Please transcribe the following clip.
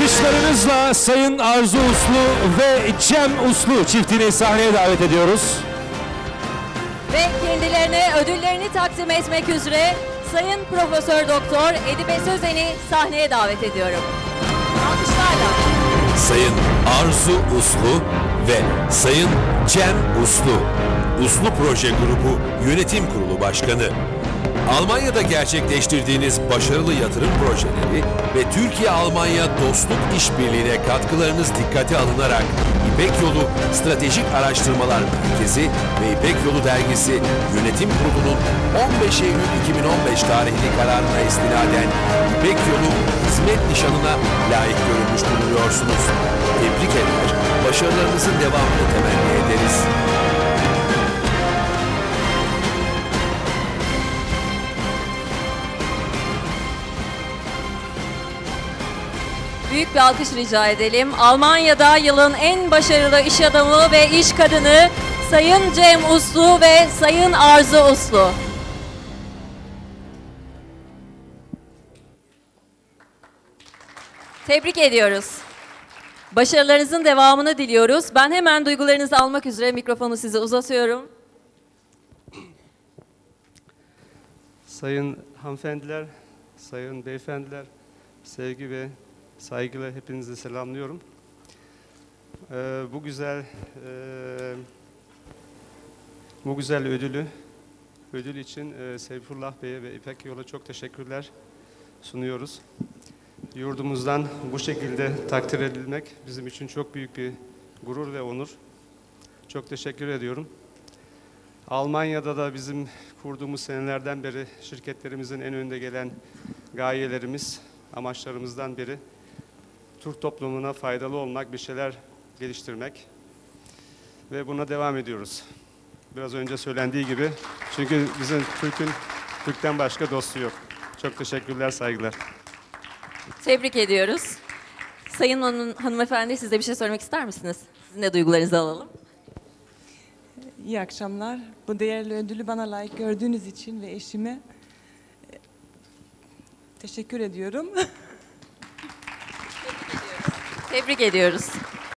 Alkışlarınızla Sayın Arzu Uslu ve Cem Uslu çiftini sahneye davet ediyoruz. Ve kendilerine ödüllerini takdim etmek üzere Sayın Profesör Doktor Edibe Sözen'i sahneye davet ediyorum. Alkışlarla. Sayın Arzu Uslu ve Sayın Cem Uslu, Uslu Proje Grubu Yönetim Kurulu Başkanı. Almanya'da gerçekleştirdiğiniz başarılı yatırım projeleri ve Türkiye-Almanya Dostluk İşbirliği'ne katkılarınız dikkate alınarak İpek Yolu Stratejik Araştırmalar Merkezi ve İpek Yolu Dergisi Yönetim Kurulu'nun 15 Eylül 2015 tarihli kararına istinaden İpek Yolu Hizmet Nişanı'na layık görülmüş bulunuyorsunuz. Tebrik eder, başarılarınızın devamını temenni ederiz. Büyük bir alkış rica edelim. Almanya'da yılın en başarılı iş adamı ve iş kadını Sayın Cem Uslu ve Sayın Arzu Uslu. Tebrik ediyoruz. Başarılarınızın devamını diliyoruz. Ben hemen duygularınızı almak üzere mikrofonu size uzatıyorum. Sayın hanımefendiler, sayın beyefendiler, sevgi ve saygıyla hepinizi selamlıyorum. Bu güzel ödül için Seyfullah Bey'e ve İpek Yol'a çok teşekkürler sunuyoruz. Yurdumuzdan bu şekilde takdir edilmek bizim için çok büyük bir gurur ve onur. Çok teşekkür ediyorum. Almanya'da da bizim kurduğumuz senelerden beri şirketlerimizin en önde gelen gayelerimiz, amaçlarımızdan biri Türk toplumuna faydalı olmak, bir şeyler geliştirmek ve buna devam ediyoruz. Biraz önce söylendiği gibi, çünkü bizim Türk'ten başka dostu yok. Çok teşekkürler, saygılar. Tebrik ediyoruz. Sayın hanımefendi, siz de bir şey söylemek ister misiniz? Sizin de duygularınızı alalım. İyi akşamlar. Bu değerli ödülü bana layık gördüğünüz için ve eşime teşekkür ediyorum. Tebrik ediyoruz.